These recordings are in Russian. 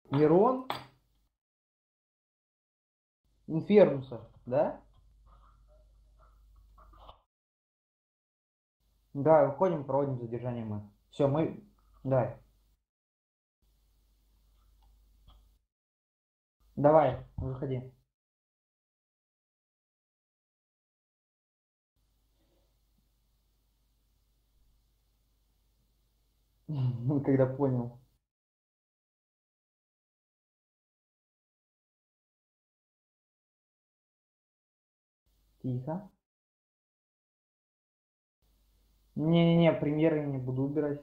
Нерон, Инфернуса, да? Да, выходим, проводим задержание мы. Все, мы... Давай. Давай, выходи. Когда понял. Тихо. Не-не-не, премьеры не буду убирать.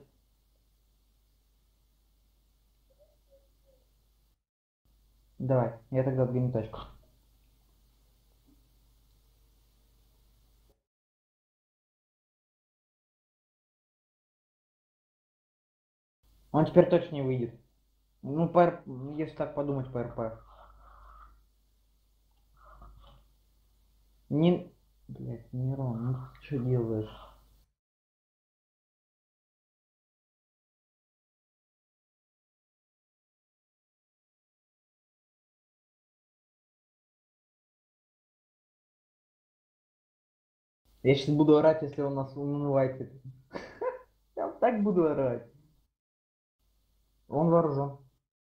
Давай, я тогда двину тачку. Он теперь точно не выйдет. Ну, если так подумать, по РП. Не... Блять, Мирон, ну ты что делаешь? Я сейчас буду орать, если он нас умывает. Я вот так буду орать. Он вооружен.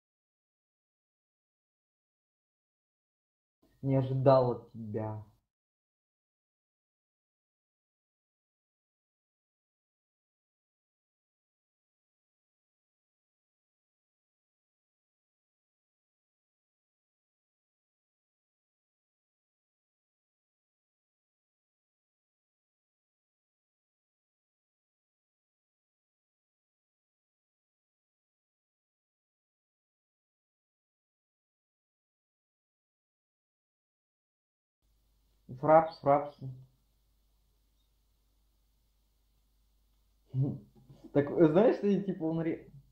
Не ожидал от тебя. Фрапс, фрапс. Так, знаешь, что типа он...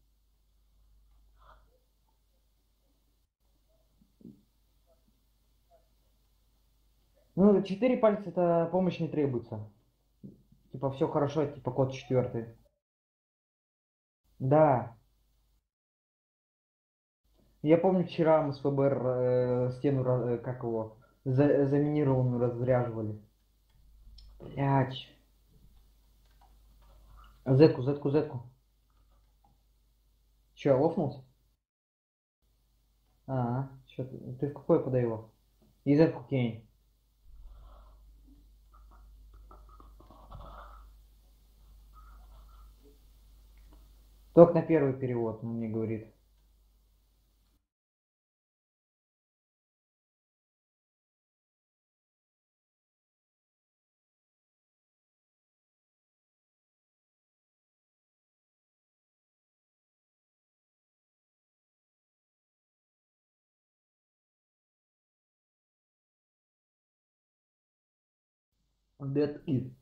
Ну, 4 пальца это помощь не требуется. Типа все хорошо, типа код четвертый. Да. Я помню, вчера мы с ФБР стену, как его, заминированную разряживали. Блять. Зетку, зетку, зетку. Че, лопнулся? Че ты в какой подай его? И зетку кинь. Только на первый перевод, он мне говорит. Dead it.